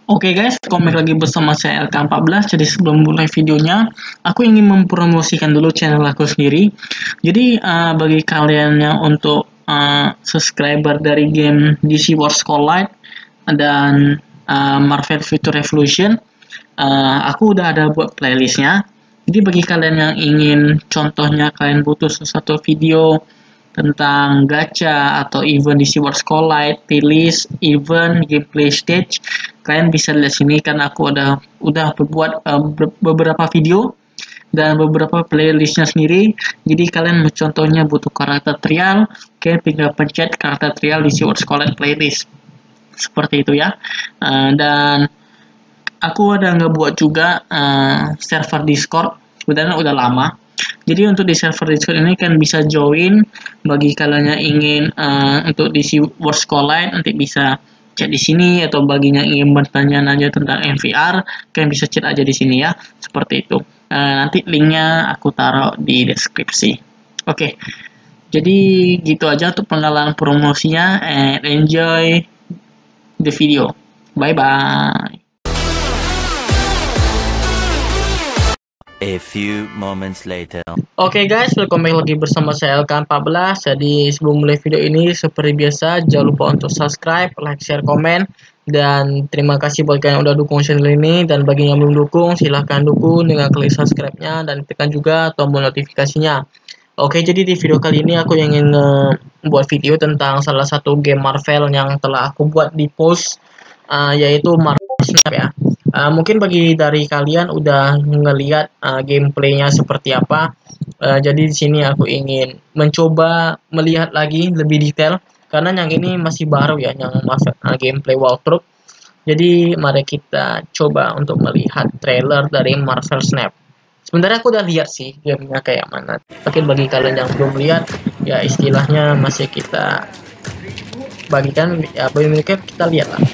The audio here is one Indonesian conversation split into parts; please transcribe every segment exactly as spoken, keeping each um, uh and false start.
Oke guys, komen lagi bersama saya L K empat belas. Jadi sebelum mulai videonya, aku ingin mempromosikan dulu channel aku sendiri. Jadi uh, bagi kalian yang untuk uh, subscriber dari game D C Wars Collide dan uh, Marvel Future Revolution, uh, aku udah ada buat playlistnya. Jadi bagi kalian yang ingin, contohnya kalian butuh sesuatu video tentang gacha atau event D C Wars Collide, playlist, event, gameplay stage, kalian bisa lihat sini kan aku ada udah berbuat uh, beberapa video dan beberapa playlistnya sendiri. Jadi kalian contohnya butuh karakter trial, kalian tinggal pencet karakter trial di D C Wars Collide playlist seperti itu ya. Uh, dan aku ada ngebuat juga uh, server Discord, sebenarnya udah lama. Jadi untuk di server Discord ini kan bisa join bagi kalian yang ingin uh, untuk D C Wars Collide, nanti bisa chat di sini, atau baginya ingin bertanya-nanya tentang M V R, kalian bisa chat aja di sini ya, seperti itu. Uh, nanti linknya aku taruh di deskripsi. Oke, okay. Jadi gitu aja untuk pengalaman promosinya, and enjoy the video. Bye bye. A few moments later. Oke okay guys, welcome back lagi bersama saya L K empat belas. Jadi sebelum mulai video ini, seperti biasa jangan lupa untuk subscribe, like, share, komen. Dan terima kasih buat kalian yang udah dukung channel ini. Dan bagi yang belum dukung, silahkan dukung dengan klik subscribe-nya dan tekan juga tombol notifikasinya. Oke, jadi di video kali ini aku ingin membuat video tentang salah satu game Marvel yang telah aku buat di post, uh, yaitu Marvel Snap ya. Uh, mungkin bagi dari kalian udah ngelihat uh, gameplaynya seperti apa. Uh, jadi di sini aku ingin mencoba melihat lagi lebih detail karena yang ini masih baru ya, yang masuk uh, gameplay walkthrough. Jadi mari kita coba untuk melihat trailer dari Marvel Snap. Sebenarnya aku udah lihat sih gamenya kayak mana. Mungkin bagi kalian yang belum lihat, ya istilahnya masih kita bagikan, ya mungkin kita lihat lah.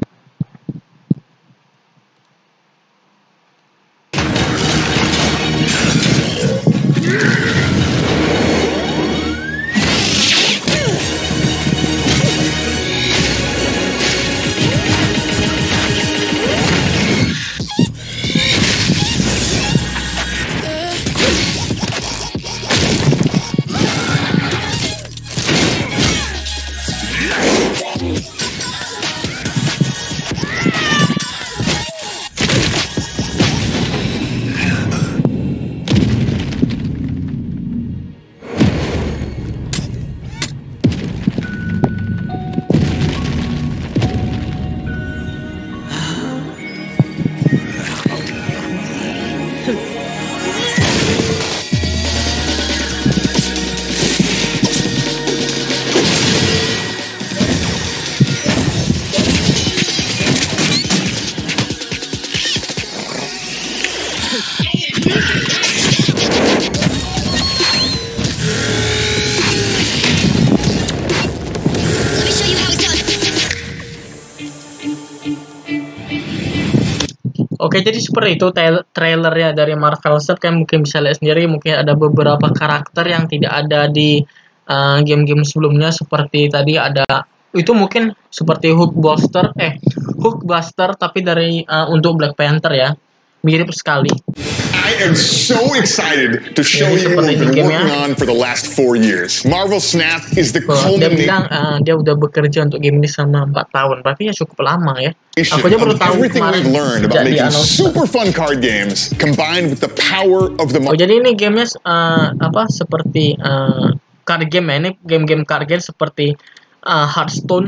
Oke, jadi seperti itu trailernya dari Marvel Snap. Kan mungkin bisa lihat sendiri, mungkin ada beberapa karakter yang tidak ada di game-game uh, sebelumnya. Seperti tadi ada, itu mungkin seperti Hulkbuster, eh Hulkbuster tapi dari uh, untuk Black Panther ya, mirip sekali. I am so excited to show you what we've been working on for the last four years. Marvel Snap is the culmination. Dia bilang uh, dia udah bekerja untuk game ini selama empat tahun. Berarti ya cukup lama ya. Aku aja baru tahu everything we've learned about making super fun card games combined with the power of the. Oh, jadi ini gamenya uh, apa seperti uh, card game ya. Ini game-game card game seperti uh, Hearthstone.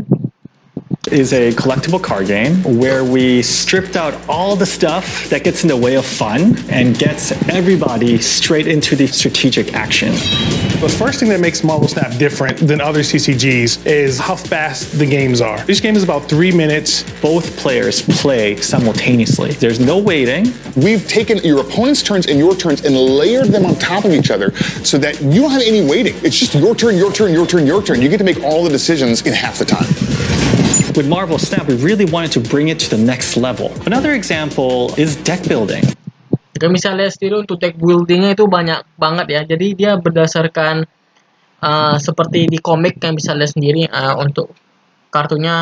Is a collectible card game where we stripped out all the stuff that gets in the way of fun and gets everybody straight into the strategic action. The first thing that makes Marvel Snap different than other C C Gs is how fast the games are. This game is about three minutes. Both players play simultaneously. There's no waiting. We've taken your opponent's turns and your turns and layered them on top of each other so that you don't have any waiting. It's just your turn, your turn, your turn, your turn. You get to make all the decisions in half the time. With Marvel Snap, we really wanted to bring it to the next level. Another example is deck building. Kita bisa lihat sendiri untuk deck buildingnya itu banyak banget ya. Jadi dia berdasarkan uh, seperti di komik, yang bisa lihat sendiri uh, untuk kartunya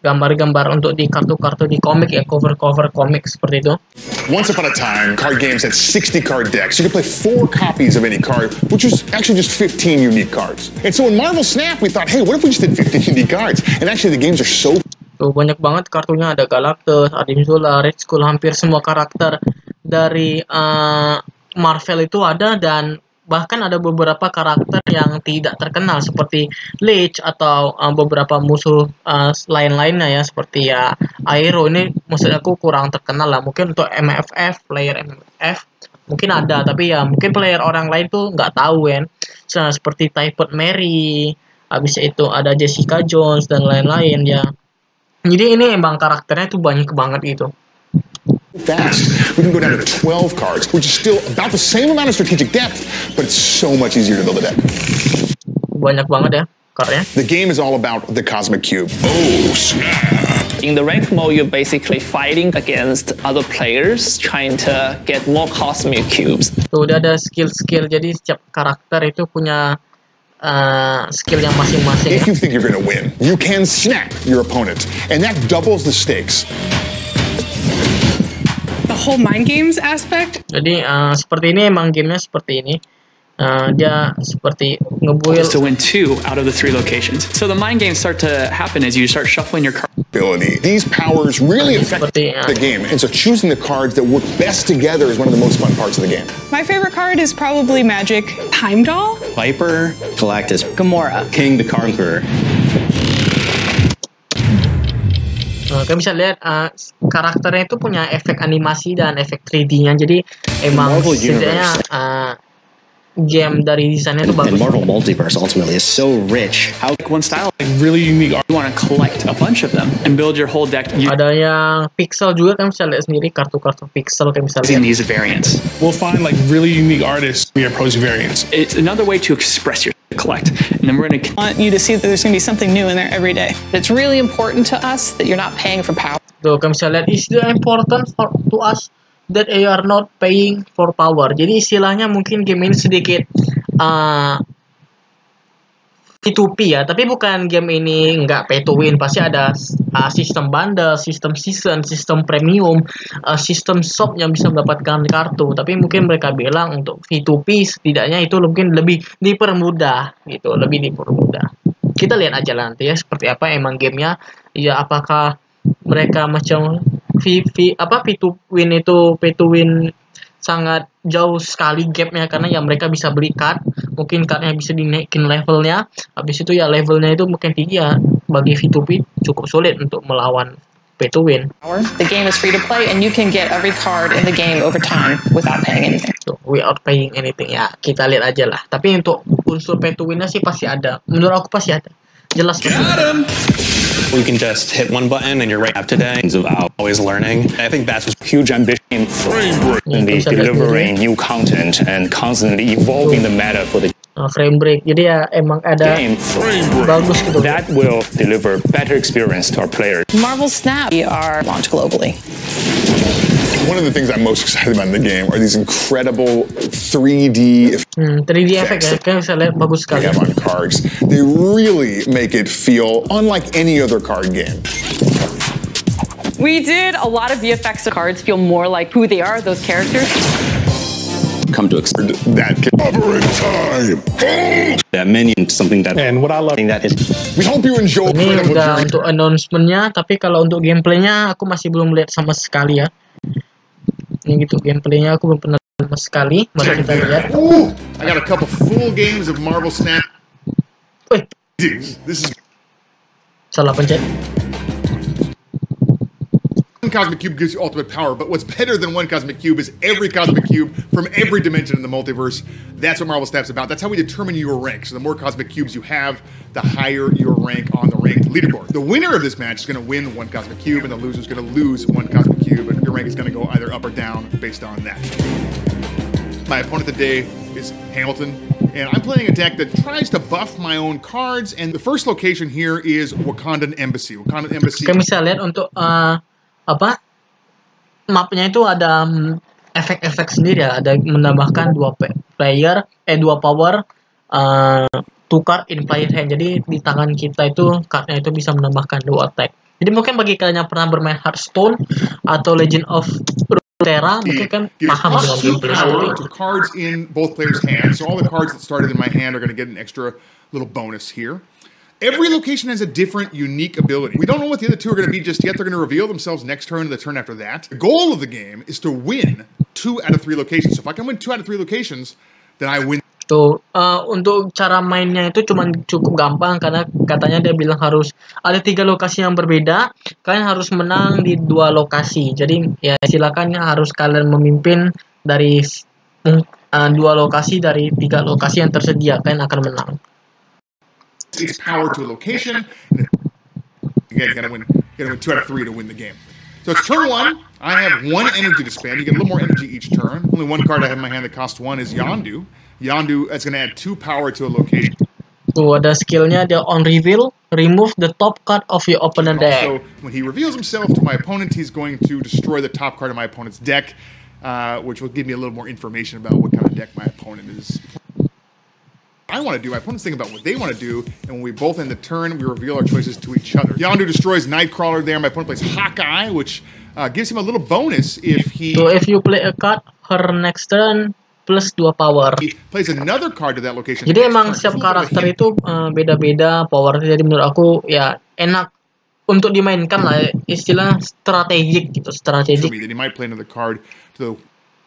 gambar-gambar untuk di kartu-kartu di komik ya, cover-cover komik seperti itu. Once upon a time, card games had sixty card decks. You could play four copies of any card, which was actually just fifteen unique cards. And so in Marvel Snap, we thought, hey, what if we just did fifteen unique cards? And actually the games are so... Tuh, banyak banget kartunya, ada Galactus, Adim Zola, Red Skull, hampir semua karakter dari uh, Marvel itu ada, dan bahkan ada beberapa karakter yang tidak terkenal seperti Lich atau uh, beberapa musuh uh, lain-lainnya ya, seperti ya Aero. Ini maksud aku kurang terkenal lah, mungkin untuk M F F, player M F F mungkin ada, tapi ya mungkin player orang lain tuh nggak tahu kan. So, seperti Typhoid Mary, habis itu ada Jessica Jones dan lain-lain ya. Jadi ini emang karakternya tuh banyak banget gitu. Fast. We can go down to twelve cards, which is still about the same amount of strategic depth, but it's so much easier to build a deck. Banyak banget ya cardnya. The game is all about the Cosmic Cube. Oh, snap. In the ranked mode, you're basically fighting against other players, trying to get more Cosmic Cubes. Tuh, udah ada skill-skill, jadi setiap karakter itu punya uh, skill yang masing-masing. If you think you're going to win, you can snap your opponent, and that doubles the stakes. The whole mind games aspect. Jadi uh, seperti ini, emang gamenya seperti ini. Uh, dia seperti ngebuild to win two out of the three locations. So the mind games start to happen as you start shuffling your cards. These powers really affect seperti, uh, the game, and so choosing the cards that work best together is one of the most fun parts of the game. My favorite card is probably Magic Heimdall, Viper, Galactus, Gamora, King the Conqueror. Nah, kalian bisa lihat uh, karakternya itu punya efek animasi dan efek tiga D-nya, jadi emang setidaknya uh, game dari desainnya itu bagus. And Marvel Multiverse ultimately is so rich. How one style like really unique art. You want to collect a bunch of them and build your whole deck. You Ada yang pixel juga, kalian bisa lihat sendiri kartu-kartu pixel, kalian bisa lihat. in these variants. We'll find like really unique artists. We approach variants. It's another way to express your collect, and then we're going to want you to see that there's going to be something new in there every day. It's really important to us that you're not paying for power. Tuh, kalian bisa lihat, is it important for to us that you are not paying for power. Jadi istilahnya mungkin game ini sedikit uh, P to P ya, tapi bukan game ini nggak pay to win. Pasti ada uh, sistem bundle, sistem season, sistem premium, uh, sistem shop yang bisa mendapatkan kartu. Tapi mungkin mereka bilang untuk P to P setidaknya itu mungkin lebih dipermudah gitu, lebih dipermudah. Kita lihat aja nanti ya seperti apa emang gamenya. Ya apakah mereka macam V, V, apa P to win itu pay to win sangat jauh sekali gapnya, karena ya mereka bisa beli card, mungkin cardnya bisa dinaikin levelnya, habis itu ya levelnya itu mungkin tinggi ya, bagi V to P cukup sulit untuk melawan pay to win. The game is free to play and you can get every card in the game over time without paying anything. So, without paying anything ya, kita lihat aja lah. Tapi untuk unsur pay to winnya sih pasti ada, menurut aku pasti ada. Jelas. You can just hit one button and you're right up to date. It's about always learning. I think that's a huge ambition for delivering new content and constantly evolving the meta for the uh, frame break. Jadi ya emang ada game. Bagus gitu. That will deliver better experience to our players. Marvel Snap, we are launched globally. One of the things I'm most excited about in the game are these incredible three D hmm, three D effect ya, kalian bisa lihat bagus sekali. on cards. They really make it feel unlike any other card game. We did a lot of V F X cards feel more like who they are, those characters. Come to expect that cover in time. that many something that And what I love that is. We hope you enjoy. Ini udah untuk announcementnya, tapi kalau untuk gameplaynya aku masih belum lihat sama sekali ya. Ini gitu gameplaynya aku belum pernah sama sekali. Mari kita lihat. Ooh, I got a couple full games of Marvel Snap. Wih, This is salah pencet. one Cosmic Cube gives you ultimate power, but what's better than one Cosmic Cube is every Cosmic Cube from every dimension in the multiverse. That's what Marvel Snap's about. That's how we determine your rank. So the more Cosmic Cubes you have, the higher your rank on the ranked leaderboard. The winner of this match is going to win one Cosmic Cube, and the loser is going to lose one Cosmic Cube, and your rank is going to go either up or down based on that. My opponent today is Hamilton, and I'm playing a deck that tries to buff my own cards, and the first location here is Wakandan Embassy. Wakandan Embassy. Kalian bisa lihat untuk uh, apa mapnya itu ada um, efek-efek sendiri ya, ada menambahkan dua player eh dua power uh, two card in player hand. Jadi di tangan kita itu cardnya itu bisa menambahkan dua attack. Jadi mungkin bagi kalian yang pernah bermain Hearthstone atau Legend of Runeterra, mungkin kan paham dengan gameplay seperti itu. To cards in both players' hands. So all the cards that started in my hand are going to get an extra little bonus here. Every location has a different, unique ability. We don't know what the other two are going to be just yet. They're going to reveal themselves next turn and the turn after that. The goal of the game is to win two out of three locations. So if I can win two out of three locations, then I win. Tuh, uh, untuk cara mainnya itu cuma cukup gampang karena katanya dia bilang harus ada tiga lokasi yang berbeda. Kalian harus menang di dua lokasi. Jadi ya silakan harus kalian memimpin dari uh, dua lokasi dari tiga lokasi yang tersedia. Kalian akan menang. It's power to a location. Again, you gotta win, you gotta win two out of three to win the game. So it's turn one. I have one energy to spend. You get a little more energy each turn. Only one card I have in my hand that costs one is Yondu. Yondu, that's going to add two power to a location. Tuh, ada skillnya, dia on reveal, remove the top card of your opponent deck. So when he reveals himself to my opponent, he's going to destroy the top card of my opponent's deck, uh, which will give me a little more information about what kind of deck my opponent is. I want to do, my opponent's thinking about what they want to do, and when we both end the turn, we reveal our choices to each other. Yondu destroys Nightcrawler there. My opponent plays Hawkeye, which uh, gives him a little bonus if he... So if you play a card, her next turn, plus dua power. He plays another card to that location. Jadi emang setiap karakter itu beda-beda uh, powernya. Jadi menurut aku ya enak untuk dimainkan lah, istilah strategik gitu, strategik. Then he might play another card to the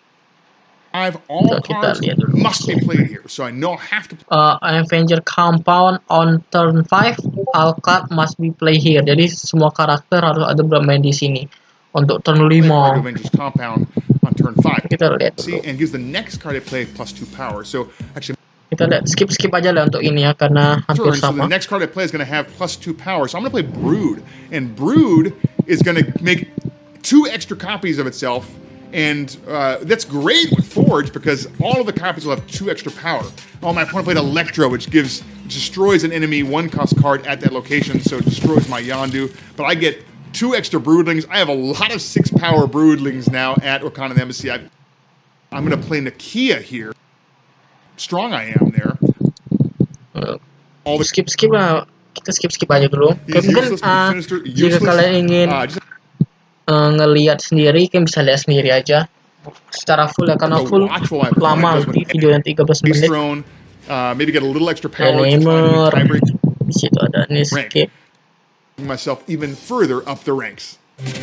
five. All cards must be played here, so I know I have to. Uh, Avenger Compound on turn five, all card must be played here. Jadi semua karakter harus ada bermain di sini untuk turn lima. Avengers Compound on turn five. Kita lihat. See, and gives the next card I play plus two power. So actually, kita lihat skip skip aja lah untuk ini ya karena hampir turn, sama. So the next card I play is going to have plus two power. So I'm going to play Brood, and Brood is going to make two extra copies of itself, and uh, that's great with Forge because all of the copies will have two extra power. Oh, my opponent played Electro, which gives destroys an enemy one cost card at that location, so it destroys my Yondu. But I get two extra Broodlings. I have a lot of six power Broodlings now at Wakanda Embassy. I, I'm going to play Nakia here. Strong I am there. Uh, All the skip skip lah. Kita skip skip aja dulu. Mungkin uh, jika kalian ingin uh, just, uh, ngelihat sendiri, kalian bisa lihat sendiri aja. Secara full ya, karena full lama di video yang tiga belas menit. Uh, maybe get a little extra power. Timer. Di situ ada nih skip. Myself even further up the ranks.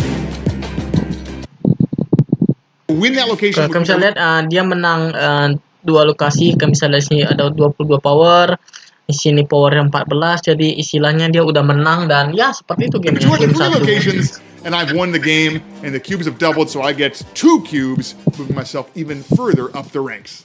Win that location. Kalian bisa lihat uh, dia menang uh, dua lokasi. Kalian bisa lihat sini ada dua puluh dua power. Di sini power yang empat belas. Jadi istilahnya dia udah menang dan ya seperti itu game game satu. And I've won the game and the cubes have doubled, so I get two cubes, moving myself even further up the ranks.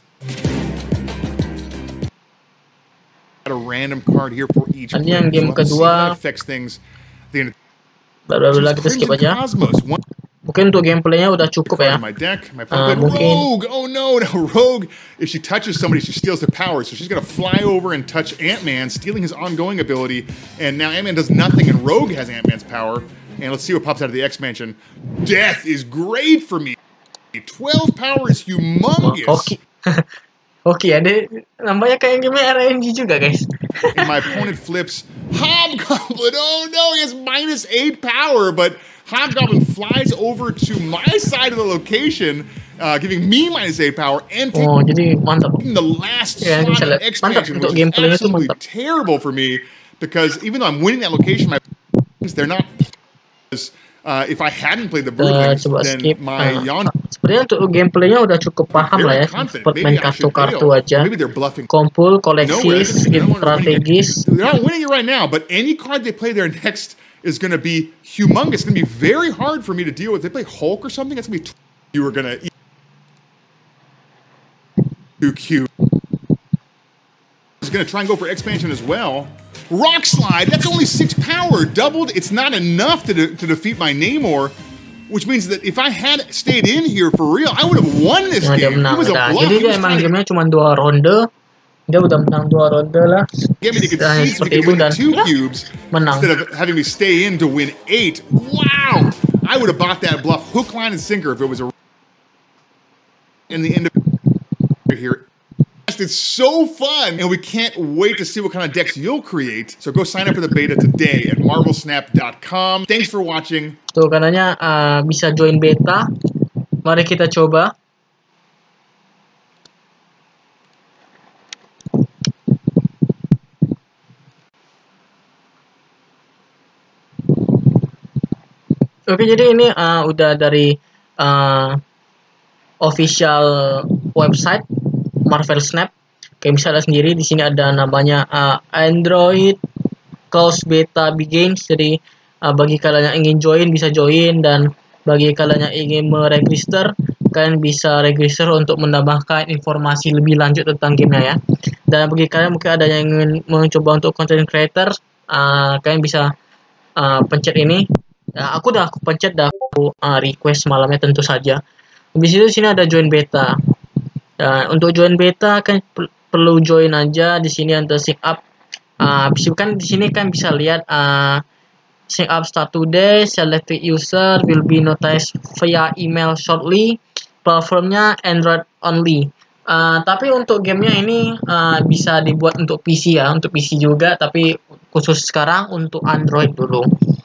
A random card here for each player. Yang game kedua affects things. Baru-baru kita skip aja. Mungkin untuk gameplaynya udah cukup ya. My deck, my uh, Rogue. Oh no, no Rogue. If she touches somebody, she steals their power. So she's gonna fly over and touch Ant-Man, stealing his ongoing ability. And now Ant-Man does nothing, and Rogue has Ant-Man's power. And let's see what pops out of the X-Mansion. Death is great for me. twelve power is humongous. Oke, oke, ada namanya kayak game R N G juga guys. And my opponent flips Hobgoblin. Oh no, he has minus eight power, but Hobgoblin flies over to my side of the location, uh, giving me minus eight power and taking oh, jadi mantap. The last ya, slot of X-Mansion, which is absolutely terrible for me because even though I'm winning that location, my they're not. Uh, if I hadn't played the Broodlings, uh, then skip. my uh, Yondu. Sebenarnya untuk gameplaynya udah cukup paham lah ya, seperti main kartu-kartu aja. Kumpul, koleksi, strategis. They're not winning it right now, but any card they play there next is going to be humongous. It's going to be very hard for me to deal with. If they play Hulk or something, that's going to be you are going to eat too cute. He's going to try and go for expansion as well. Rock Slide, that's only six power, doubled. It's not enough to, de to defeat my Namor, which means that if I had stayed in here for real, I would have won this nah, game. Menang, it was a bluff. Jadi dia emang gamenya cuma dua ronde. Dia udah menang dua ronde lah. Get me to concede so we can win two cubes menang. Instead of having me stay in to win eight. Wow! I would have bought that bluff hook, line, and sinker if it was a in the end of here. Blast. It's so fun, and we can't wait to see what kind of decks you'll create. So go sign up for the beta today at marvel snap dot com. Thanks for watching. Tuh katanya uh, bisa join beta. Mari kita coba. Oke, jadi ini uh, udah dari uh, official website Marvel Snap. Kayak bisa lihat sendiri di sini ada namanya uh, Android Closed Beta Big Games. Jadi uh, bagi kalian yang ingin join bisa join, dan bagi kalian yang ingin meregister, kalian bisa register untuk menambahkan informasi lebih lanjut tentang gamenya ya. Dan bagi kalian mungkin ada yang ingin mencoba untuk content creator, uh, kalian bisa uh, pencet ini. Ya, aku udah aku pencet dah aku uh, request malamnya tentu saja. Habis itu sini ada join beta. Dan untuk join beta kan perlu join aja di sini untuk sync up. Uh, habis itu kan di sini kan bisa lihat uh, sync up start today, selected user will be notified via email shortly. Platformnya Android only. Uh, tapi untuk gamenya ini uh, bisa dibuat untuk P C ya, untuk P C juga, tapi khusus sekarang untuk Android dulu.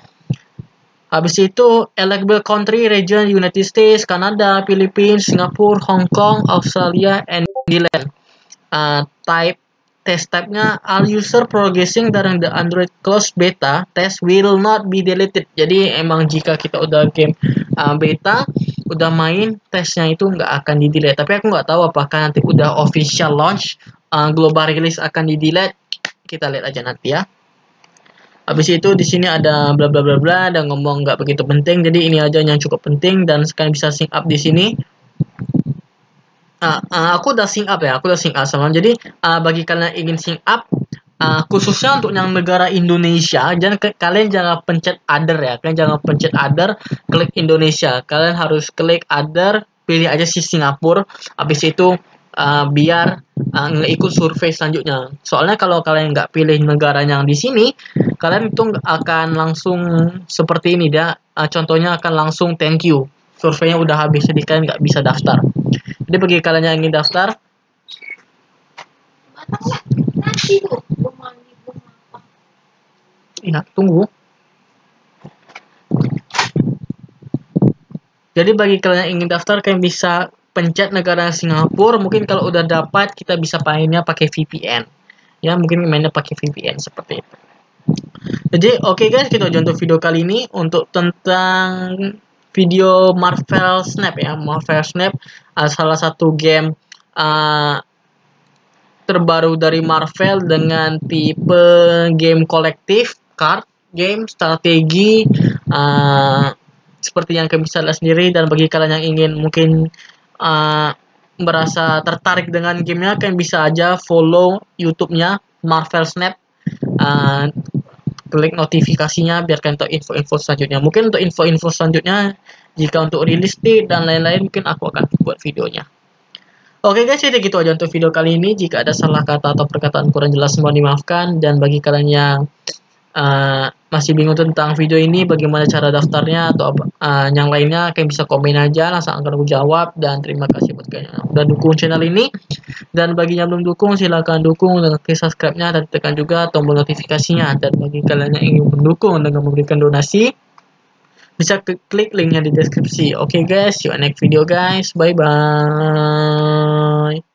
Habis itu eligible country region United States, Canada, Philippines, Singapore, Hong Kong, Australia, and New Zealand. Uh, type test type-nya all user progressing during the Android closed beta test will not be deleted. Jadi emang jika kita udah game uh, beta, udah main, tesnya itu nggak akan di delete. Tapi aku nggak tahu apakah nanti udah official launch, uh, global release akan di delete. Kita lihat aja nanti ya. Habis itu di sini ada bla bla bla bla dan ngomong nggak begitu penting. Jadi ini aja yang cukup penting, dan sekarang bisa sync up di sini. Uh, uh, aku udah sync up ya, aku udah sync up sama. Jadi uh, bagi kalian yang ingin sync up, uh, khususnya untuk yang negara Indonesia, jangan kalian jangan pencet other ya, kalian jangan pencet other, klik Indonesia. Kalian harus klik other, pilih aja si Singapura. Habis itu uh, biar uh, ngikut survei selanjutnya. Soalnya kalau kalian nggak pilih negara yang di sini, kalian itu akan langsung seperti ini dia. Uh, contohnya akan langsung thank you. Surveinya udah habis, jadi kalian nggak bisa daftar. Jadi bagi kalian yang ingin daftar, ya tunggu. Jadi bagi kalian yang ingin daftar, kalian bisa pencet negara Singapura. Mungkin kalau udah dapat, kita bisa mainnya pakai V P N. Ya, mungkin mainnya pakai V P N seperti itu. Jadi oke okay guys, kita aja untuk video kali ini untuk tentang video Marvel Snap ya. Marvel Snap uh, salah satu game uh, terbaru dari Marvel dengan tipe game kolektif, card game, strategi, uh, seperti yang kalian bisa lihat sendiri. Dan bagi kalian yang ingin mungkin uh, merasa tertarik dengan gamenya, kalian bisa aja follow YouTube-nya Marvel Snap. Uh, klik notifikasinya biar kalian tahu info-info selanjutnya. Mungkin untuk info-info selanjutnya, jika untuk rilis date dan lain-lain, mungkin aku akan buat videonya. Oke guys, jadi gitu aja untuk video kali ini. Jika ada salah kata atau perkataan kurang jelas, mohon dimaafkan. Dan bagi kalian yang uh, masih bingung tentang video ini, bagaimana cara daftarnya atau uh, yang lainnya, kalian bisa komen aja, langsung akan aku jawab. Dan terima kasih buat kalian yang udah dukung channel ini. Dan bagi yang belum dukung, silahkan dukung dengan klik subscribe-nya dan tekan juga tombol notifikasinya. Dan bagi kalian yang ingin mendukung dengan memberikan donasi, bisa klik linknya di deskripsi. Oke okay guys, see you next video guys. Bye bye.